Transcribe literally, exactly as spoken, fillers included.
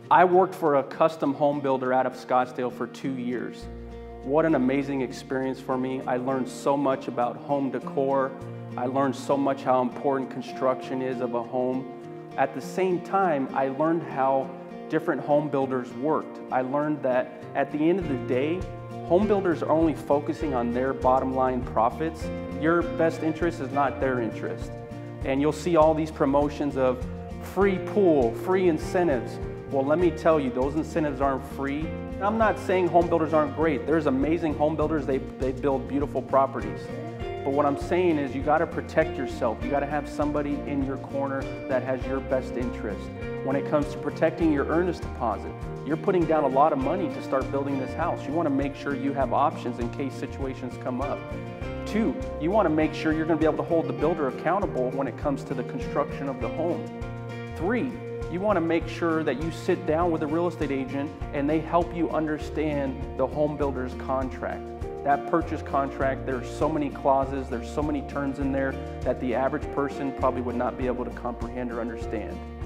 I worked for a custom home builder out of Scottsdale for two years. What an amazing experience for me. I learned so much about home decor. I learned so much how important construction is of a home. At the same time, I learned how different home builders worked. I learned that at the end of the day, home builders are only focusing on their bottom line profits. Your best interest is not their interest. And you'll see all these promotions of free pool, free incentives. Well, let me tell you, those incentives aren't free. I'm not saying home builders aren't great. There's amazing home builders, they, they build beautiful properties. But what I'm saying is you gotta protect yourself. You gotta have somebody in your corner that has your best interest. When it comes to protecting your earnest deposit, you're putting down a lot of money to start building this house. You wanna make sure you have options in case situations come up. Two, you wanna make sure you're gonna be able to hold the builder accountable when it comes to the construction of the home. Three, you want to make sure that you sit down with a real estate agent and they help you understand the home builder's contract. That purchase contract, there's so many clauses, there's so many terms in there that the average person probably would not be able to comprehend or understand.